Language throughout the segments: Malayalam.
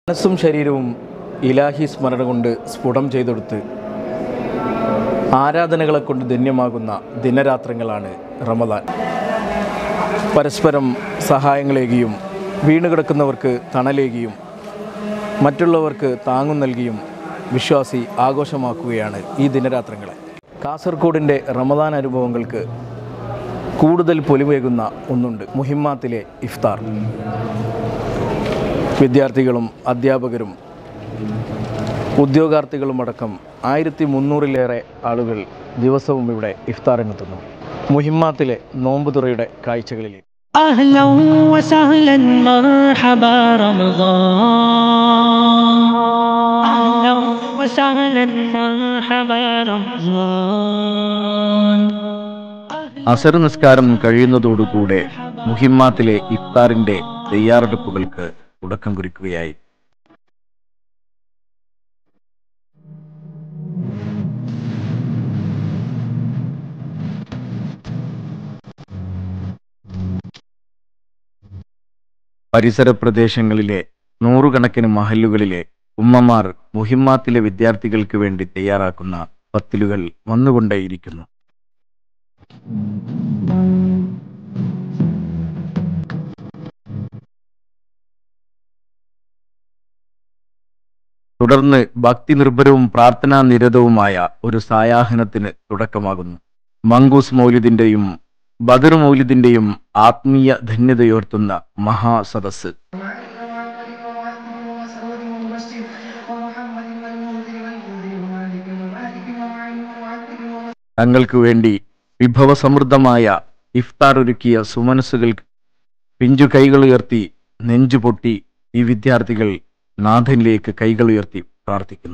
മനസ്സും ശരീരവും ഇലാഹി സ്മരണ കൊണ്ട് സ്ഫുടം ചെയ്തെടുത്ത് ആരാധനകളെ കൊണ്ട് ധന്യമാകുന്ന ദിനരാത്രങ്ങളാണ് റമദാൻ. പരസ്പരം സഹായങ്ങളേകിയും വീണുകിടക്കുന്നവർക്ക് തണലേകിയും മറ്റുള്ളവർക്ക് താങ്ങും നൽകിയും വിശ്വാസി ആഘോഷമാക്കുകയാണ് ഈ ദിനരാത്രങ്ങളെ. കാസർഗോഡിൻ്റെ റമദാൻ അനുഭവങ്ങൾക്ക് കൂടുതൽ പൊലിവേകുന്ന ഒന്നുണ്ട്: മുഹിമ്മാത്തിലെ ഇഫ്താർ. വിദ്യാർത്ഥികളും അധ്യാപകരും ഉദ്യോഗാർത്ഥികളുമടക്കം 1300-ലേറെ ആളുകൾ ദിവസവും ഇവിടെ ഇഫ്താറിനെത്തുന്നു. മുഹിമ്മാത്തിലെ നോമ്പുതുറയുടെ കാഴ്ചകളിലേക്ക്. അസർ നിസ്കാരം കഴിയുന്നതോടുകൂടെ മുഹിമ്മാത്തിലെ ഇഫ്താറിന്റെ തയ്യാറെടുപ്പുകൾക്ക് തുടക്കം കുറിക്കുകയായി. പരിസര പ്രദേശങ്ങളിലെ നൂറുകണക്കിന് മഹല്ലുകളിലെ ഉമ്മമാർ മുഹിമ്മാത്തിലെ വിദ്യാർത്ഥികൾക്ക് വേണ്ടി തയ്യാറാക്കുന്ന പത്തിലുകൾ വന്നുകൊണ്ടേയിരിക്കുന്നു. തുടർന്ന് ഭക്തി നിർഭരവും പ്രാർത്ഥനാ നിരതവുമായ ഒരു സായാഹ്നത്തിന് തുടക്കമാകുന്നു. മങ്കൂസ് മൗലിദിന്റെയും ബദർ മൗലിദിന്റെയും ആത്മീയ ധന്യതയോർത്തുന്ന മഹാസദസ്. തങ്ങൾക്ക് വേണ്ടി വിഭവസമൃദ്ധമായ ഇഫ്താർ ഒരുക്കിയ സുമനസ്സുകൾക്ക് പിഞ്ചു കൈകളുയർത്തി നെഞ്ചുപൊട്ടി ഈ വിദ്യാർത്ഥികൾ നാഥനിലേക്ക് കൈകളുയർത്തി പ്രാർത്ഥിക്കുന്നു.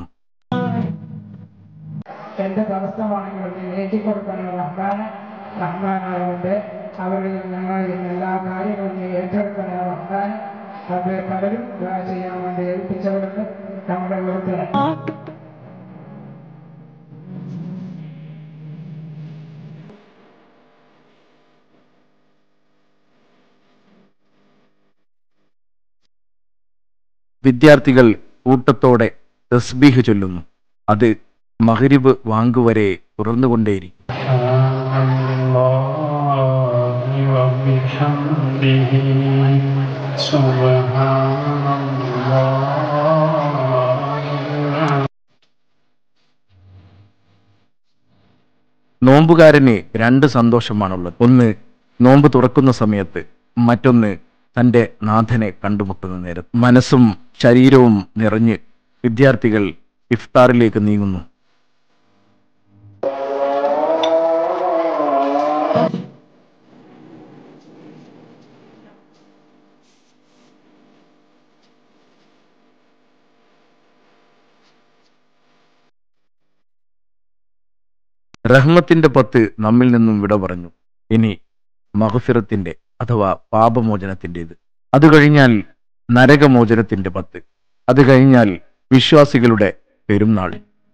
എന്റെ തടസ്സമാണെങ്കിൽ ഏറ്റിക്കൊടുക്കാനുള്ള റഹ്മാനായതുകൊണ്ട് അവരിൽ ഞങ്ങൾ എല്ലാ കാര്യങ്ങളും ഏറ്റെടുക്കുന്ന റഹ്മാൻ അത് പലരും ചെയ്യാൻ വേണ്ടി ഏൽപ്പിച്ചവർക്ക് നമ്മുടെ വീട്ടിൽ വിദ്യാർത്ഥികൾ കൂട്ടത്തോടെ തസ്ബീഹ് ചൊല്ലുന്നു. അത് മഗ്രിബ് വാങ്കുവരെ തുടർന്നുകൊണ്ടേയിരിക്കും. നോമ്പുകാരന് രണ്ട് സന്തോഷമാണുള്ളത്. ഒന്ന് നോമ്പ് തുറക്കുന്ന സമയത്ത്, മറ്റൊന്ന് തൻ്റെ നാഥനെ കണ്ടുമുട്ടുന്ന നേരം. മനസ്സും ശരീരവും നിറഞ്ഞ് വിദ്യാർത്ഥികൾ ഇഫ്താറിലേക്ക് നീങ്ങുന്നു. റഹ്മത്തിന്റെ 10 നമ്മിൽ നിന്നും വിട പറഞ്ഞു. ഇനി മഗ്ഫിറത്തിന്റെ അഥവാ പാപമോചനത്തിൻ്റെത്. അത് കഴിഞ്ഞാൽ നരകമോചനത്തിന്റെ 10. അത് കഴിഞ്ഞാൽ വിശ്വാസികളുടെ പെരുന്നാൾ.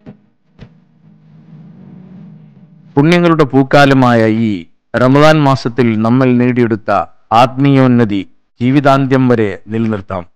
പുണ്യങ്ങളുടെ പൂക്കാലമായ ഈ റമദാൻ മാസത്തിൽ നമ്മൾ നേടിയെടുത്ത ആത്മീയോന്നതി ജീവിതാന്ത്യം വരെ നിലനിർത്താം.